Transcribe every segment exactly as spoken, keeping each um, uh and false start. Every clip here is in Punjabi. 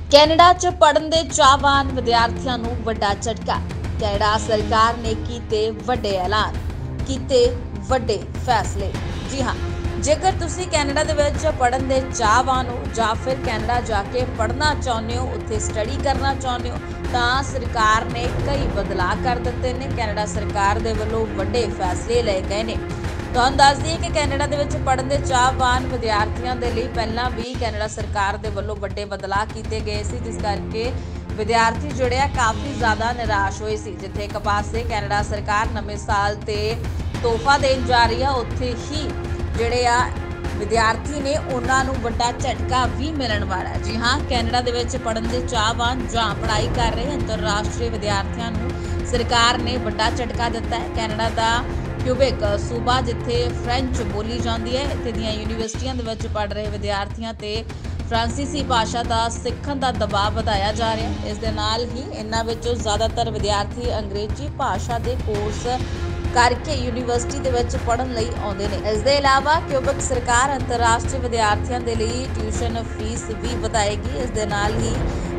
ਕੈਨੇਡਾ 'ਚ ਪੜ੍ਹਨ ਦੇ ਚਾਹਵਾਨ ਵਿਦਿਆਰਥੀਆਂ ਨੂੰ ਵੱਡਾ ਝਟਕਾ। ਕੈਨੇਡਾ ਸਰਕਾਰ ਨੇ ਕੀਤੇ ਵੱਡੇ ਐਲਾਨ, ਕੀਤੇ ਵੱਡੇ ਫੈਸਲੇ। ਜੀ ਹਾਂ, ਜੇਕਰ ਤੁਸੀਂ ਕੈਨੇਡਾ ਦੇ ਵਿੱਚ ਪੜ੍ਹਨ ਦੇ ਚਾਹਵਾਨ ਹੋ ਜਾਂ ਫਿਰ ਕੈਨੇਡਾ ਜਾ ਕੇ ਪੜ੍ਹਨਾ ਚਾਹੁੰਦੇ ਹੋ, ਉੱਥੇ ਸਟੱਡੀ ਕਰਨਾ ਚਾਹੁੰਦੇ ਹੋ, ਤਾਂ ਸਰਕਾਰ ਨੇ ਕਈ ਬਦਲਾਅ ਕਰ ਦਿੱਤੇ ਨੇ। ਕੈਨੇਡਾ ਸਰਕਾਰ ਦੇ ਵੱਲੋਂ ਵੱਡੇ ਫੈਸਲੇ ਲਏ ਗਏ ਨੇ। ਤੁਹਾਨੂੰ ਦੱਸ ਦਈਏ ਕਿ ਕੈਨੇਡਾ ਦੇ ਵਿੱਚ ਪੜ੍ਹਨ ਦੇ ਚਾਹਵਾਨ ਵਿਦਿਆਰਥੀਆਂ ਦੇ ਲਈ ਪਹਿਲਾਂ ਵੀ ਕੈਨੇਡਾ ਸਰਕਾਰ ਦੇ ਵੱਲੋਂ ਵੱਡੇ ਬਦਲਾਅ ਕੀਤੇ ਗਏ ਸੀ, ਜਿਸ ਕਰਕੇ ਵਿਦਿਆਰਥੀ ਜਿਹੜੇ ਆ ਕਾਫੀ ਜ਼ਿਆਦਾ ਨਿਰਾਸ਼ ਹੋਏ ਸੀ। ਜਿੱਥੇ ਇੱਕ ਪਾਸੇ ਕੈਨੇਡਾ ਸਰਕਾਰ ਨਵੇਂ ਸਾਲ ਤੇ ਤੋਹਫਾ ਦੇਣ ਜਾ ਰਹੀ ਆ, ਉੱਥੇ ਹੀ ਜਿਹੜੇ ਆ ਵਿਦਿਆਰਥੀ ਨੇ ਉਹਨਾਂ ਨੂੰ ਵੱਡਾ ਝਟਕਾ ਵੀ ਮਿਲਣ ਵਾਲਾ ਹੈ। ਜੀ ਹਾਂ, ਕੈਨੇਡਾ ਦੇ ਵਿੱਚ ਪੜ੍ਹਨ ਦੇ ਚਾਹਵਾਨ ਜਾਂ ਪੜ੍ਹਾਈ ਕਰ ਰਹੇ ਅੰਤਰਰਾਸ਼ਟਰੀ ਵਿਦਿਆਰਥੀਆਂ ਨੂੰ ਸਰਕਾਰ ਨੇ ਵੱਡਾ ਝਟਕਾ ਦਿੱਤਾ ਹੈ। ਕੈਨੇਡਾ ਦਾ ਕਿਊਬੈਕ ਸੂਬਾ, ਜਿੱਥੇ ਫ੍ਰੈਂਚ ਬੋਲੀ ਜਾਂਦੀ ਹੈ, ਇੱਥੇ ਦੀਆਂ ਯੂਨੀਵਰਸਿਟੀਆਂ ਦੇ ਵਿੱਚ ਪੜ੍ਹ ਰਹੇ ਵਿਦਿਆਰਥੀਆਂ ਤੇ ਫਰਾਂਸੀਸੀ ਭਾਸ਼ਾ ਦਾ ਸਿੱਖਣ ਦਾ ਦਬਾਅ ਵਧਾਇਆ ਜਾ ਰਿਹਾ ਹੈ। ਇਸ ਦੇ ਨਾਲ ਹੀ ਇਹਨਾਂ ਵਿੱਚੋਂ ਜ਼ਿਆਦਾਤਰ ਵਿਦਿਆਰਥੀ ਅੰਗਰੇਜ਼ੀ ਭਾਸ਼ਾ ਦੇ ਕੋਰਸ ਕਰਕੇ ਯੂਨੀਵਰਸਿਟੀ ਦੇ ਵਿੱਚ ਪੜ੍ਹਨ ਲਈ ਆਉਂਦੇ ਨੇ। ਇਸ ਦੇ ਇਲਾਵਾ ਕਿਊਬੈਕ ਸਰਕਾਰ ਅੰਤਰਰਾਸ਼ਟਰੀ ਵਿਦਿਆਰਥੀਆਂ ਦੇ ਲਈ ਟਿਊਸ਼ਨ ਫੀਸ ਵੀ ਵਧਾਏਗੀ। ਇਸ ਦੇ ਨਾਲ ਹੀ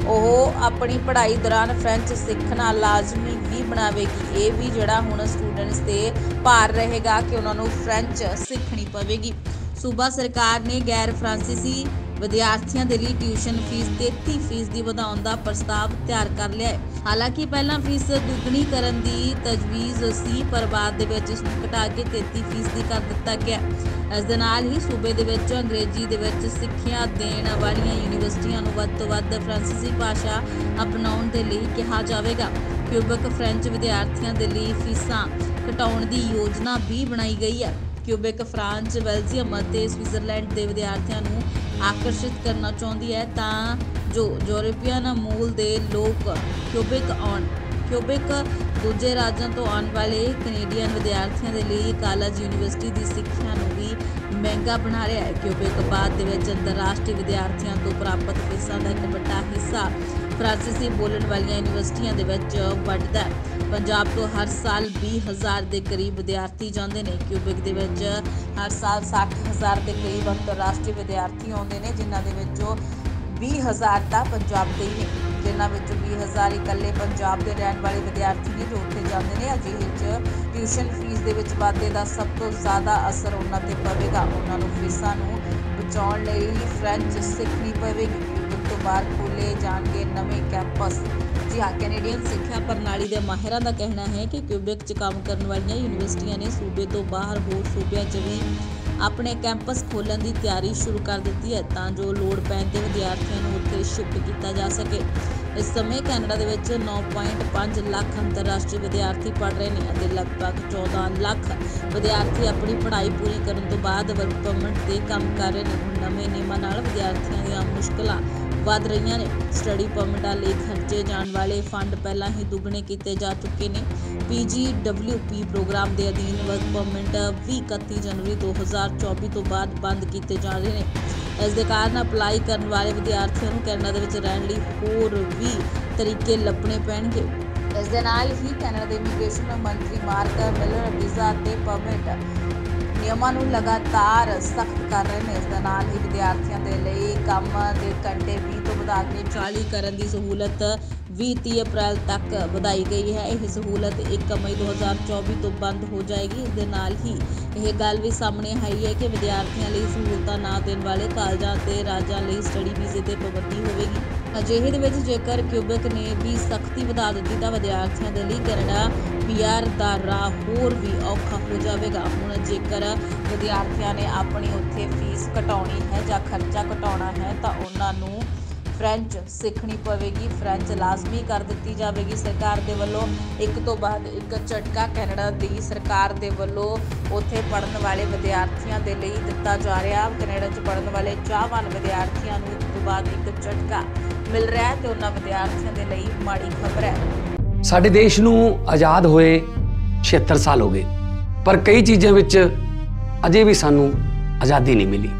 ਉਹ ਆਪਣੀ ਪੜ੍ਹਾਈ ਦੌਰਾਨ ਫ੍ਰੈਂਚ ਸਿੱਖਣਾ ਲਾਜ਼ਮੀ ਵੀ ਬਣਾਵੇਗੀ। ਇਹ ਵੀ ਜਿਹੜਾ ਹੁਣ ਸਟੂਡੈਂਟਸ ਤੇ ਭਾਰ ਰਹੇਗਾ ਕਿ ਉਹਨਾਂ ਨੂੰ ਫ੍ਰੈਂਚ ਸਿੱਖਣੀ ਪਵੇਗੀ। ਸੂਬਾ ਸਰਕਾਰ ਨੇ ਗੈਰ ਫਰਾਂਸੀਸੀ ਵਿਦਿਆਰਥੀਆਂ ਦੇ ਲਈ ਟਿਊਸ਼ਨ ਫੀਸ ਤੇਤੀ ਫੀਸਦੀ ਵਧਾਉਣ ਦਾ ਪ੍ਰਸਤਾਵ ਤਿਆਰ ਕਰ ਲਿਆ ਹੈ। ਹਾਲਾਂਕਿ ਪਹਿਲਾਂ ਫੀਸ ਦੁੱਗਣੀ ਕਰਨ ਦੀ ਤਜਵੀਜ਼ ਸੀ, ਪਰ ਬਾਅਦ ਦੇ ਵਿੱਚ ਇਸ ਨੂੰ ਘਟਾ ਕੇ ਤੇਤੀ ਫੀਸਦੀ ਕਰ ਦਿੱਤਾ ਗਿਆ। ਇਸ ਦੇ ਨਾਲ ਹੀ ਸੂਬੇ ਦੇ ਵਿੱਚ ਅੰਗਰੇਜ਼ੀ ਦੇ ਵਿੱਚ ਸਿੱਖਿਆ ਦੇਣ ਵਾਲੀਆਂ ਯੂਨੀਵਰਸਿਟੀਆਂ ਨੂੰ ਵੱਧ ਤੋਂ ਵੱਧ ਫਰਾਂਸੀਸੀ ਭਾਸ਼ਾ ਅਪਣਾਉਣ ਦੇ ਲਈ ਕਿਹਾ ਜਾਵੇਗਾ। ਕਿਊਬੈਕ ਫ੍ਰੈਂਚ ਵਿਦਿਆਰਥੀਆਂ ਦੇ ਲਈ ਫੀਸਾਂ ਘਟਾਉਣ ਦੀ ਯੋਜਨਾ ਵੀ ਬਣਾਈ ਗਈ ਹੈ। ਕਿਊਬੈਕ ਫਰਾਂਸ, ਬੈਲਜੀਅਮ ਅਤੇ ਸਵਿਟਜ਼ਰਲੈਂਡ ਦੇ ਵਿਦਿਆਰਥੀਆਂ ਨੂੰ ਆਕਰਸ਼ਿਤ ਕਰਨਾ ਚਾਹੁੰਦੀ ਹੈ ਤਾਂ ਜੋ ਯੂਰਪੀਅਨ ਮੂਲ ਦੇ ਲੋਕ ਕਿਊਬੈਕ ਆਉਣ। ਕਿਊਬੈਕ ਦੂਜੇ ਰਾਜਾਂ ਤੋਂ ਆਉਣ ਵਾਲੇ ਕੈਨੇਡੀਅਨ ਵਿਦਿਆਰਥੀਆਂ ਦੇ ਲਈ ਕਾਲਜ ਯੂਨੀਵਰਸਿਟੀ ਦੀ ਸਿੱਖਿਆ ਨੂੰ ਵੀ ਮਹਿੰਗਾ ਬਣਾ ਰਿਹਾ ਹੈ। ਕਿਊਬੈਕ ਬਾਅਦ ਦੇ ਵਿੱਚ ਅੰਤਰਰਾਸ਼ਟਰੀ ਵਿਦਿਆਰਥੀਆਂ ਤੋਂ ਪ੍ਰਾਪਤ ਫੀਸਾਂ ਦਾ ਇੱਕ ਵੱਡਾ ਹਿੱਸਾ ਫਰਾਂਸੀਸੀ ਬੋਲਣ ਵਾਲੀਆਂ ਯੂਨੀਵਰਸਿਟੀਆਂ ਦੇ ਵਿੱਚ ਵੰਡਦਾ ਹੈ। ਪੰਜਾਬ ਤੋਂ ਹਰ ਸਾਲ ਵੀਹ ਹਜ਼ਾਰ ਦੇ ਕਰੀਬ ਵਿਦਿਆਰਥੀ ਜਾਂਦੇ ਨੇ। ਕਿਊਬੈਕ ਦੇ ਵਿੱਚ ਹਰ ਸਾਲ ਸੱਠ ਹਜ਼ਾਰ ਦੇ ਕਰੀਬ ਅੰਤਰਰਾਸ਼ਟਰੀ ਵਿਦਿਆਰਥੀ ਆਉਂਦੇ ਨੇ, ਜਿਨ੍ਹਾਂ ਦੇ ਵਿੱਚੋਂ ਵੀਹ ਹਜ਼ਾਰ ਤਾਂ ਪੰਜਾਬ ਦੇ ਹੀ ਨੇ, ਜਿਨ੍ਹਾਂ ਵਿੱਚੋਂ ਵੀਹ ਹਜ਼ਾਰ ਇਕੱਲੇ ਪੰਜਾਬ ਦੇ ਰਹਿਣ ਵਾਲੇ ਵਿਦਿਆਰਥੀ ਨੇ ਜੋ ਉੱਥੇ ਜਾਂਦੇ ਨੇ। ਅਜਿਹੇ 'ਚ ਟਿਊਸ਼ਨ ਫੀਸ ਦੇ ਵਿੱਚ ਵਾਧੇ ਦਾ ਸਭ ਤੋਂ ਜ਼ਿਆਦਾ ਅਸਰ ਉਹਨਾਂ 'ਤੇ ਪਵੇਗਾ। ਉਹਨਾਂ ਨੂੰ ਫੀਸਾਂ ਨੂੰ ਬਚਾਉਣ ਲਈ ਫ੍ਰੈਂਚ ਸਿੱਖਣੀ ਪਵੇਗੀ। ਕਿਊਬੈਕ ਤੋਂ ਬਾਹਰ ਖੋਲ੍ਹੇ ਜਾਣਗੇ ਨਵੇਂ ਕੈਂਪਸ। ਜੀ ਹਾਂ, ਕੈਨੇਡੀਅਨ ਸਿੱਖਿਆ ਪ੍ਰਣਾਲੀ ਦੇ ਮਾਹਿਰਾਂ ਦਾ ਕਹਿਣਾ ਹੈ ਕਿ ਕਿਊਬੈਕ 'ਚ ਕੰਮ ਕਰਨ ਵਾਲੀਆਂ ਯੂਨੀਵਰਸਿਟੀਆਂ ਨੇ ਸੂਬੇ ਤੋਂ ਬਾਹਰ ਹੋਰ ਸੂਬਿਆਂ 'ਚ ਵੀ ਆਪਣੇ ਕੈਂਪਸ ਖੋਲ੍ਹਣ ਦੀ ਤਿਆਰੀ ਸ਼ੁਰੂ ਕਰ ਦਿੱਤੀ ਹੈ ਤਾਂ ਜੋ ਲੋੜ ਪੈਣ 'ਤੇ ਵਿਦਿਆਰਥੀਆਂ ਨੂੰ ਉੱਥੇ ਸ਼ਿਫਟ ਕੀਤਾ ਜਾ ਸਕੇ। ਇਸ ਸਮੇਂ ਕੈਨੇਡਾ ਦੇ ਵਿੱਚ ਨੌ ਪੁਆਇੰਟ ਪੰਜ ਲੱਖ ਅੰਤਰਰਾਸ਼ਟਰੀ ਵਿਦਿਆਰਥੀ ਪੜ੍ਹ ਰਹੇ ਨੇ ਅਤੇ ਲਗਭਗ ਚੌਦਾਂ ਲੱਖ ਵਿਦਿਆਰਥੀ ਆਪਣੀ ਪੜ੍ਹਾਈ ਪੂਰੀ ਕਰਨ ਤੋਂ ਬਾਅਦ ਵਰਕ ਪਰਮਿਟ 'ਤੇ ਕੰਮ ਕਰ ਰਹੇ ਨੇ। ਹੁਣ ਨਵੇਂ ਨਿਯਮਾਂ ਨਾਲ ਵਿਦਿਆਰਥੀਆਂ ਦੀਆਂ ਮੁਸ਼ਕਲਾਂ ਵੱਧ ਰਹੀਆਂ ਨੇ। ਸਟੱਡੀ ਪਰਮਿਟਾਂ ਲਈ ਖਰਚੇ ਜਾਣ ਵਾਲੇ ਫੰਡ ਪਹਿਲਾਂ ਹੀ ਦੁੱਗਣੇ ਕੀਤੇ ਜਾ ਚੁੱਕੇ ਨੇ। ਪੀ ਜੀ ਡਬਲਿਊ ਪੀ ਪ੍ਰੋਗਰਾਮ ਦੇ ਅਧੀਨ ਵਰਕ ਪਰਮਿਟ ਵੀ ਇਕੱਤੀ ਜਨਵਰੀ ਦੋ ਹਜ਼ਾਰ ਚੌਵੀ ਤੋਂ ਬਾਅਦ ਬੰਦ ਕੀਤੇ ਜਾ ਰਹੇ ਨੇ। ਇਸ ਦੇ ਕਾਰਨ ਅਪਲਾਈ ਕਰਨ ਵਾਲੇ ਵਿਦਿਆਰਥੀਆਂ ਨੂੰ ਕੈਨੇਡਾ ਦੇ ਵਿੱਚ ਰਹਿਣ ਲਈ ਹੋਰ ਵੀ ਤਰੀਕੇ ਲੱਭਣੇ ਪੈਣਗੇ। ਇਸ ਦੇ ਨਾਲ ਹੀ ਕੈਨੇਡਾ ਦੇ ਇਮੀਗ੍ਰੇਸ਼ਨ ਮੰਤਰੀ ਮਾਰਕ ਮਿਲਰ ਵੀਜ਼ਾ ਅਤੇ ਪਰਮਿਟ ਨਿਯਮਾਂ ਨੂੰ ਲਗਾਤਾਰ ਸਖਤ ਕਰ ਰਹੇ ਨੇ। ਇਸ ਦੇ ਨਾਲ ਹੀ ਵਿਦਿਆਰਥੀਆਂ ਦੇ ਲਈ ਕੰਮ ਦੇ ਘੰਟੇ ਵੀਹ ਤੋਂ ਵਧਾ ਕੇ ਚਾਲੀ ਕਰਨ ਦੀ ਸਹੂਲਤ ਵੀਹ ਤੀਹ ਅਪ੍ਰੈਲ ਤੱਕ ਵਧਾਈ ਗਈ ਹੈ। ਇਹ ਸਹੂਲਤ ਇੱਕ ਮਈ ਦੋ ਹਜ਼ਾਰ ਚੌਵੀ ਤੋਂ ਬੰਦ ਹੋ ਜਾਏਗੀ। ਇਸ ਦੇ ਨਾਲ ਹੀ ਇਹ ਗੱਲ ਵੀ ਸਾਹਮਣੇ ਆਈ ਹੈ ਕਿ ਵਿਦਿਆਰਥੀਆਂ ਲਈ ਸਹੂਲਤਾਂ ਨਾ ਦੇਣ ਵਾਲੇ ਕਾਲਜਾਂ ਅਤੇ ਰਾਜਾਂ ਲਈ ਸਟੱਡੀ ਵੀਜ਼ੇ ਤੇ ਪਾਬੰਦੀ ਹੋਵੇਗੀ। ਅਜਿਹੇ ਦੇ ਵਿੱਚ ਜੇਕਰ ਕਿਊਬੈਕ ਨੇ ਵੀ ਸਖਤੀ ਵਧਾ ਦਿੱਤੀ ਤਾਂ ਵਿਦਿਆਰਥੀਆਂ ਦੇ ਲਈ ਕੈਨੇਡਾ ਪੀ ਆਰ ਦਾ ਰਾਹ ਹੋਰ ਵੀ ਔਖਾ ਹੋ ਜਾਵੇਗਾ। ਹੁਣ ਜੇਕਰ ਵਿਦਿਆਰਥੀਆਂ ਨੇ ਆਪਣੀ ਉੱਥੇ ਫੀਸ ਘਟਾਉਣੀ ਹੈ ਜਾਂ ਖਰਚਾ ਘਟਾਉਣਾ ਹੈ ਤਾਂ ਉਹਨਾਂ ਨੂੰ ਫ੍ਰੈਂਚ ਸਿੱਖਣੀ ਪਵੇਗੀ। ਫ੍ਰੈਂਚ ਲਾਜ਼ਮੀ ਕਰ ਦਿੱਤੀ ਜਾਵੇਗੀ ਸਰਕਾਰ ਦੇ ਵੱਲੋਂ। ਇੱਕ ਤੋਂ ਬਾਅਦ ਇੱਕ ਝਟਕਾ ਕੈਨੇਡਾ ਦੀ ਸਰਕਾਰ ਦੇ ਵੱਲੋਂ ਉੱਥੇ ਪੜ੍ਹਨ ਵਾਲੇ ਵਿਦਿਆਰਥੀਆਂ ਦੇ ਲਈ ਦਿੱਤਾ ਜਾ ਰਿਹਾ। ਕੈਨੇਡਾ 'ਚ ਪੜ੍ਹਨ ਵਾਲੇ ਚਾਹਵਾਨ ਵਿਦਿਆਰਥੀਆਂ ਨੂੰ ਇੱਕ ਤੋਂ ਬਾਅਦ ਇੱਕ ਝਟਕਾ ਮਿਲ ਰਿਹਾ ਹੈ ਤੇ ਉਹਨਾਂ ਵਿਦਿਆਰਥੀਆਂ ਦੇ ਲਈ ਮਾੜੀ ਖਬਰ ਹੈ। ਸਾਡੇ ਦੇਸ਼ ਨੂੰ ਆਜ਼ਾਦ ਹੋਏ ਛਿਹੱਤਰ ਸਾਲ ਹੋ ਗਏ, ਪਰ ਕਈ ਚੀਜ਼ਾਂ ਵਿੱਚ ਅਜੇ ਵੀ ਸਾਨੂੰ ਆਜ਼ਾਦੀ ਨਹੀਂ ਮਿਲੀ।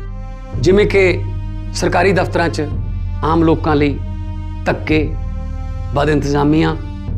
ਜਿਵੇਂ ਕਿ ਸਰਕਾਰੀ ਦਫ਼ਤਰਾਂ 'ਚ ਆਮ ਲੋਕਾਂ ਲਈ ਧੱਕੇ, ਬਦ ਇੰਤਜ਼ਾਮੀਆਂ,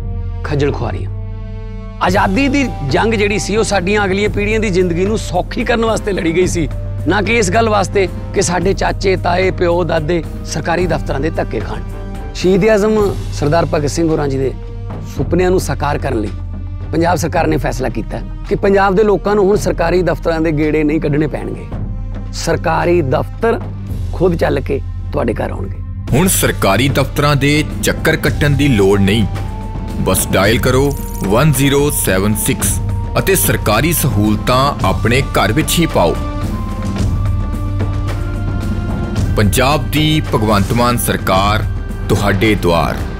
ਖੱਜਲ ਖੁਆਰੀਆਂ। ਆਜ਼ਾਦੀ ਦੀ ਜੰਗ ਜਿਹੜੀ ਸੀ ਉਹ ਸਾਡੀਆਂ ਅਗਲੀਆਂ ਪੀੜ੍ਹੀਆਂ ਦੀ ਜ਼ਿੰਦਗੀ ਨੂੰ ਸੌਖੀ ਕਰਨ ਵਾਸਤੇ ਲੜੀ ਗਈ ਸੀ, ना कि इस गल वास्ते कि साडे चाचे ताए प्यो दादे सरकारी दफ्तरां दे धक्के खाण। शहीद आज़म सरदार भगत सिंह होरां जी दे सुपनिਆਂ ਨੂੰ साकार करन लई पंजाब सरकार ने फैसला किया कि पंजाब दे लोकां नूं हुण सरकारी दफ्तरां दे गेड़े नहीं कढने पैणगे। सरकारी दफ्तर खुद चल के तुहाडे घर आउणगे। हुण सरकारी दफ्तरां दे चक्कर कट्टण दी लोड़ नहीं, बस डायल करो वन ज़ीरो सैवन सिक्स ਅਤੇ सरकारी सहूलतां अपने घर विच ही पाओ। पंजाब दी भगवंत मान सरकार तुहाडे द्वार।